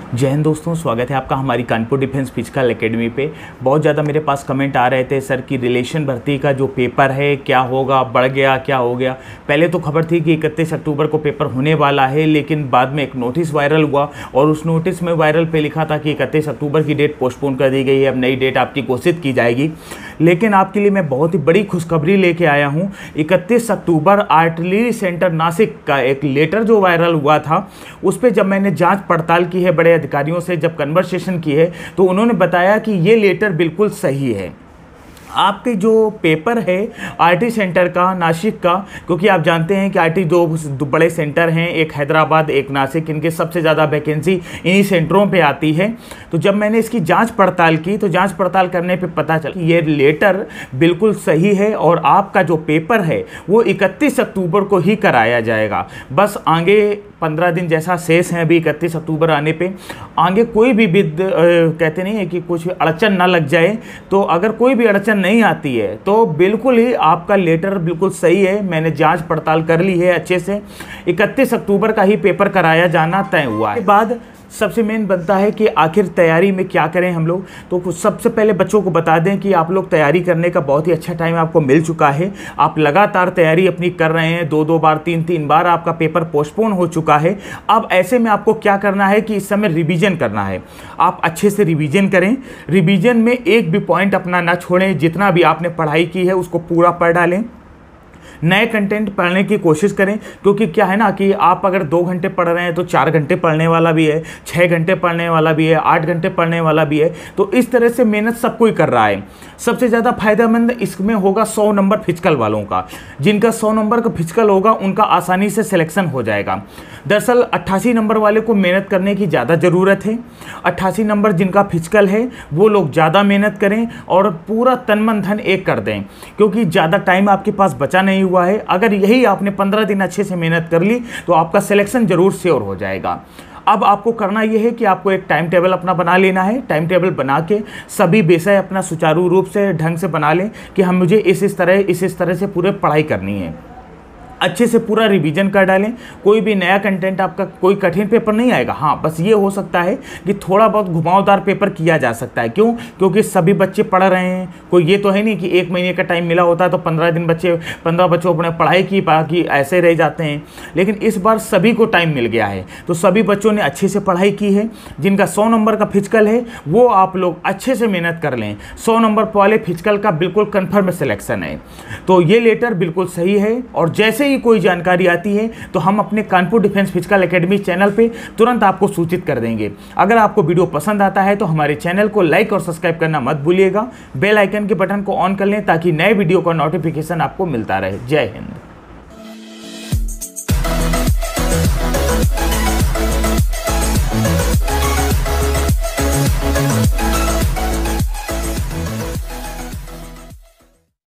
जय हिंद दोस्तों, स्वागत है आपका हमारी कानपुर डिफेंस फिजिकल एकेडमी पे। बहुत ज़्यादा मेरे पास कमेंट आ रहे थे सर कि रिलेशन भर्ती का जो पेपर है क्या होगा, बढ़ गया क्या हो गया। पहले तो खबर थी कि 31 अक्टूबर को पेपर होने वाला है, लेकिन बाद में एक नोटिस वायरल हुआ और उस नोटिस में वायरल पे लिखा था कि 31 अक्टूबर की डेट पोस्टपोन कर दी गई है, अब नई डेट आपकी घोषित की जाएगी। लेकिन आपके लिए मैं बहुत ही बड़ी खुशखबरी लेके आया हूँ। 31 अक्टूबर आर्टिलरी सेंटर नासिक का एक लेटर जो वायरल हुआ था, उस पर जब मैंने जांच पड़ताल की है, बड़े अधिकारियों से जब कन्वर्सेशन की है, तो उन्होंने बताया कि ये लेटर बिल्कुल सही है। आपके जो पेपर है आईटी सेंटर का नासिक का, क्योंकि आप जानते हैं कि आईटी दो बड़े सेंटर हैं, एक हैदराबाद एक नासिक, इनके सबसे ज़्यादा वैकेंसी इन्हीं सेंटरों पे आती है। तो जब मैंने इसकी जांच पड़ताल की तो जांच पड़ताल करने पे पता चला कि ये लेटर बिल्कुल सही है और आपका जो पेपर है वो 31 अक्टूबर को ही कराया जाएगा। बस आगे 15 दिन जैसा शेष है अभी 31 अक्टूबर आने पे। आगे कोई भी कहते नहीं है कि कुछ अड़चन ना लग जाए, तो अगर कोई भी अड़चन नहीं आती है तो बिल्कुल ही आपका लेटर बिल्कुल सही है। मैंने जांच पड़ताल कर ली है अच्छे से। 31 अक्टूबर का ही पेपर कराया जाना तय हुआ है। बाद सबसे मेन बनता है कि आखिर तैयारी में क्या करें हम लोग। तो सबसे पहले बच्चों को बता दें कि आप लोग तैयारी करने का बहुत ही अच्छा टाइम आपको मिल चुका है। आप लगातार तैयारी अपनी कर रहे हैं, दो बार तीन बार आपका पेपर पोस्टपोन हो चुका है। अब ऐसे में आपको क्या करना है कि इस समय रिवीजन करना है। आप अच्छे से रिवीजन करें। रिवीजन में एक भी पॉइंट अपना ना छोड़ें। जितना भी आपने पढ़ाई की है उसको पूरा पढ़ डालें। नए कंटेंट पढ़ने की कोशिश करें, क्योंकि क्या है ना कि आप अगर 2 घंटे पढ़ रहे हैं तो 4 घंटे पढ़ने वाला भी है, 6 घंटे पढ़ने वाला भी है, 8 घंटे पढ़ने वाला भी है। तो इस तरह से मेहनत सब कोई कर रहा है। सबसे ज़्यादा फायदेमंद इसमें होगा 100 नंबर फिजिकल वालों का। जिनका 100 नंबर का फिजिकल होगा उनका आसानी से सिलेक्शन हो जाएगा। दरअसल 88 नंबर वाले को मेहनत करने की ज़्यादा ज़रूरत है। 88 नंबर जिनका फिजिकल है वो लोग ज़्यादा मेहनत करें और पूरा तन मन धन एक कर दें, क्योंकि ज़्यादा टाइम आपके पास बचा नहीं हुआ है। अगर यही आपने 15 दिन अच्छे से मेहनत कर ली तो आपका सिलेक्शन जरूर श्योर हो जाएगा। अब आपको करना यह है कि आपको एक टाइम टेबल अपना बना लेना है। टाइम टेबल बना के सभी विषय अपना सुचारू रूप से ढंग से बना लें कि हम मुझे इस तरह से पूरे पढ़ाई करनी है। अच्छे से पूरा रिवीजन कर डालें। कोई भी नया कंटेंट आपका कोई कठिन पेपर नहीं आएगा। हाँ, बस ये हो सकता है कि थोड़ा बहुत घुमावदार पेपर किया जा सकता है। क्यों? क्योंकि सभी बच्चे पढ़ रहे हैं। कोई ये तो है नहीं कि 1 महीने का टाइम मिला होता है तो 15 बच्चों अपने पढ़ाई की बाकी ऐसे रह जाते हैं। लेकिन इस बार सभी को टाइम मिल गया है, तो सभी बच्चों ने अच्छे से पढ़ाई की है। जिनका 100 नंबर का फिजिकल है वो आप लोग अच्छे से मेहनत कर लें। 100 नंबर वाले फिजिकल का बिल्कुल कन्फर्म सिलेक्शन है। तो ये लेटर बिल्कुल सही है। और जैसे ही कोई जानकारी आती है तो हम अपने Kanpur defence physical academy channel पे तुरंत आपको सूचित कर देंगे। अगर आपको वीडियो पसंद आता है तो हमारे चैनल को लाइक और सब्सक्राइब करना मत भूलिएगा। बेल आइकन के बटन को ऑन कर लें ताकि नए वीडियो का नोटिफिकेशन आपको मिलता रहे। जय हिंद।